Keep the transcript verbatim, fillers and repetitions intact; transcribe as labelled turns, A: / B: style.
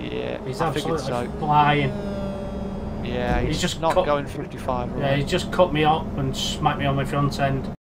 A: Yeah,
B: he's
A: I figured
B: absolutely
A: so.
B: flying.
A: Yeah, he's,
B: He's just
A: not
B: cut,
A: going fifty-five.
B: yeah,
A: Right?
B: he's just cut me up and smacked me on my front end.